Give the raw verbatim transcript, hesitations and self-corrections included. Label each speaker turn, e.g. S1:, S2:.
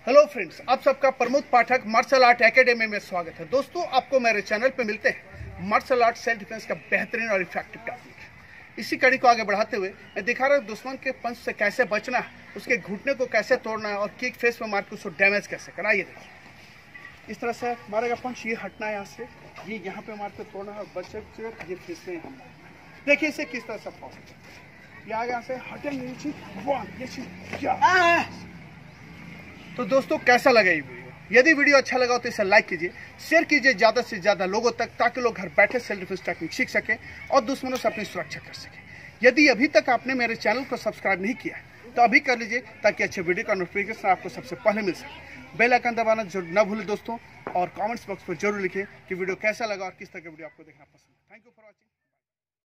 S1: Hello friends, आप सबका Pramod Pathak martial art academy में स्वागत है। दोस्तों, आपको मेरे चैनल पे मिलते हैं मार्शल आर्ट सेल्फ डिफेंस का बेहतरीन और इफेक्टिव टेक्निक। इसी कड़ी को आगे बढ़ाते हुए मैं दिखा रहा हूँ दुश्मन के पंच से कैसे बचना है, उसके घुटने को कैसे तोड़ना है और किक फेस में मार के उसको डैमेज कैसे करना। ये देखिए, इस तरह से मारेगा पंच, ये हटना है यहाँ से, ये यहाँ पे मार के तोड़ना है और बच्चे ये फेस से हम देखिए इसे किस तरह से पॉसिबल। ये आगे यहाँ से हटेंगे नीचे, ये चीज क्या। तो दोस्तों, कैसा लगा ये वीडियो? यदि वीडियो अच्छा लगा तो इसे लाइक कीजिए, शेयर कीजिए ज़्यादा से ज़्यादा लोगों तक, ताकि लोग घर बैठे सेल्फ डिफेंस टेक्निक सीख सकें और दुश्मनों से अपनी सुरक्षा कर सकें। यदि अभी तक आपने मेरे चैनल को सब्सक्राइब नहीं किया है तो अभी कर लीजिए, ताकि अच्छे वीडियो का नोटिफिकेशन आपको सबसे पहले मिल सके। बेल आइकन दबाना जरूर न भूलें दोस्तों, और कमेंट्स बॉक्स पर जरूर लिखें कि वीडियो कैसा लगा और किस तरह का वीडियो आपको देखना पसंद है। Thank you for watching.